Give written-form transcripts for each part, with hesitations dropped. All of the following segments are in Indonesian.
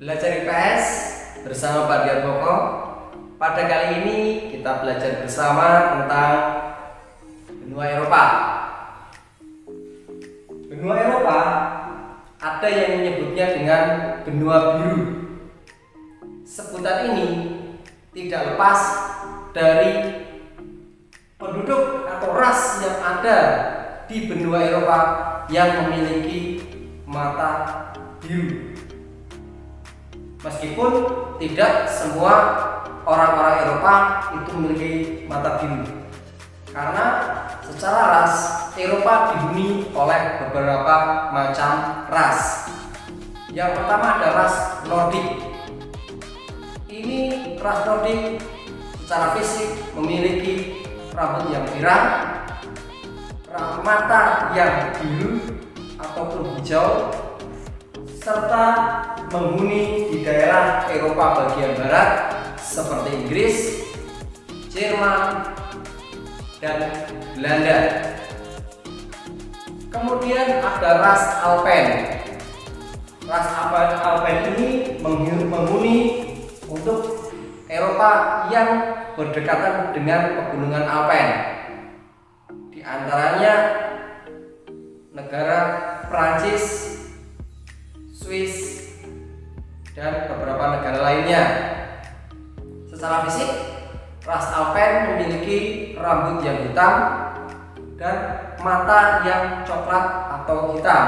Belajar IPS bersama Pak Diatmoko. Pada kali ini kita belajar bersama tentang benua Eropa. Benua Eropa ada yang menyebutnya dengan benua biru. Sebutan ini tidak lepas dari penduduk atau ras yang ada di benua Eropa yang memiliki mata biru. Meskipun tidak semua orang-orang Eropa itu memiliki mata biru, karena secara ras Eropa dihuni oleh beberapa macam ras. Yang pertama ada ras Nordik. Ini ras Nordik secara fisik memiliki rambut yang pirang, mata yang biru ataupun hijau, serta menghuni di daerah Eropa bagian barat seperti Inggris, Jerman, dan Belanda. Kemudian ada ras Alpen. Ras Alpen ini menghuni untuk Eropa yang berdekatan dengan pegunungan Alpen. Di antaranya negara Prancis, Swiss, dan beberapa negara lainnya. Secara fisik, ras Alpen memiliki rambut yang hitam dan mata yang coklat atau hitam.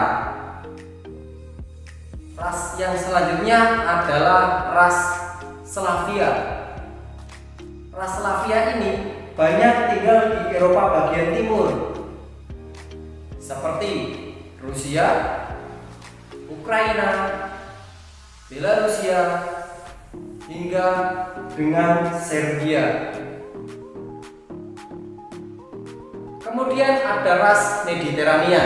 Ras yang selanjutnya adalah ras Slavia. Ras Slavia ini banyak tinggal di Eropa bagian timur, seperti Rusia, Ukraina, Belarusia, hingga dengan Serbia. Kemudian ada ras Mediterania.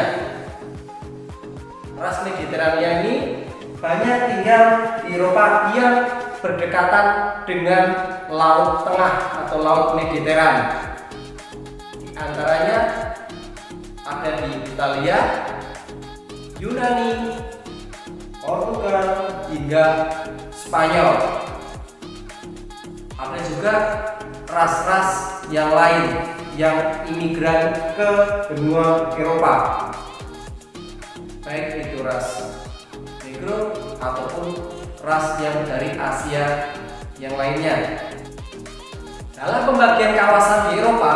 Ras Mediterania ini banyak tinggal di Eropa yang berdekatan dengan Laut Tengah atau Laut Mediteran. Di antaranya ada di Italia, Yunani, Portugal, hingga Spanyol. Ada juga ras-ras yang lain yang imigran ke benua Eropa, baik itu ras Negro ataupun ras yang dari Asia yang lainnya. Dalam pembagian kawasan di Eropa,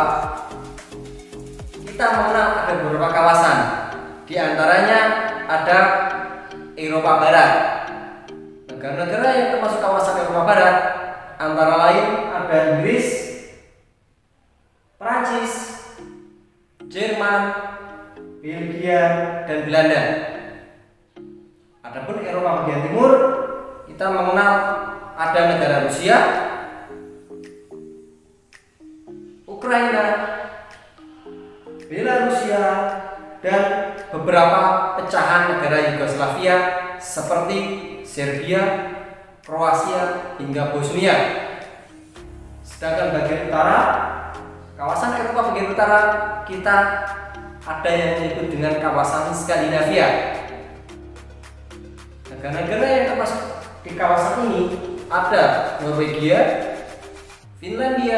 kita mengenal ada beberapa kawasan. Di antaranya ada Eropa Barat. Negara-negara yang termasuk kawasan Eropa Barat antara lain ada Inggris, Prancis, Jerman, Belgia, dan Belanda. Adapun Eropa bagian timur, kita mengenal ada negara Rusia, Ukraina, Belarusia, dan beberapa pecahan negara Yugoslavia seperti Serbia, Kroasia, hingga Bosnia. Sedangkan bagian utara, kawasan Eropa bagian utara, kita ada yang disebut dengan kawasan Skandinavia. Negara-negara yang termasuk di kawasan ini ada Norwegia, Finlandia,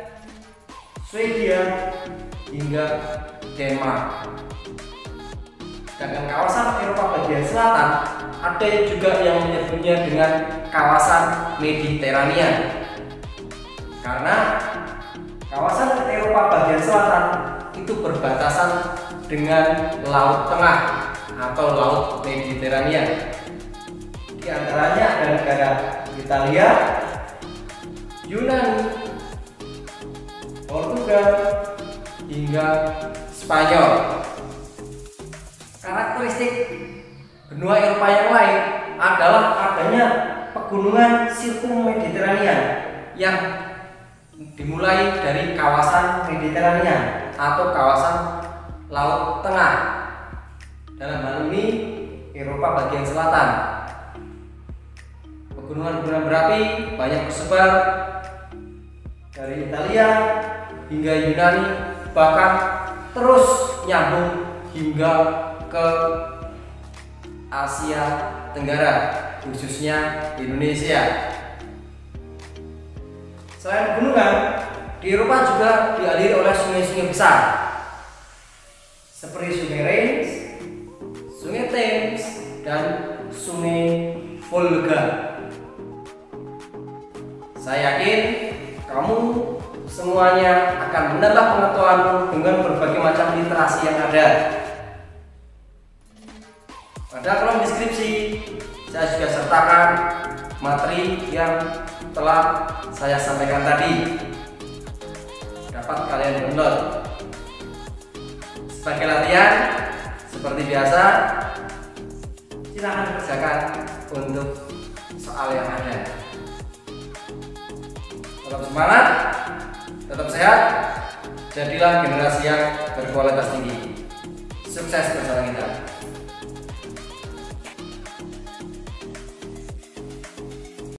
Swedia, hingga Denmark. Sedangkan kawasan Eropa bagian selatan ada juga yang menyebutnya dengan kawasan Mediterania, karena kawasan Eropa bagian selatan itu berbatasan dengan Laut Tengah atau Laut Mediterania. Di antaranya ada negara Italia, Yunani, Portugal, hingga Spanyol. Karakteristik benua Eropa yang lain adalah adanya pegunungan sirkum Mediterania yang dimulai dari kawasan Mediterania atau kawasan Laut Tengah. Dalam hal ini Eropa bagian selatan. Pegunungan-pegunungan berapi banyak tersebar dari Italia hingga Yunani, bahkan terus nyambung hingga ke Asia Tenggara. khususnya Indonesia. Selain pegunungan, di Eropa juga dialiri oleh sungai-sungai besar seperti Sungai Rhine, Sungai Thames, dan Sungai Volga. Saya yakin kamu semuanya akan menambah pengetahuanmu dengan berbagai macam literasi yang ada. Pada kolom deskripsi saya juga sertakan materi yang telah saya sampaikan tadi, dapat kalian download. Sebagai latihan, seperti biasa, silakan kerjakan untuk soal yang ada. Tetap semangat, tetap sehat, jadilah generasi yang berkualitas tinggi. Sukses bersama kita.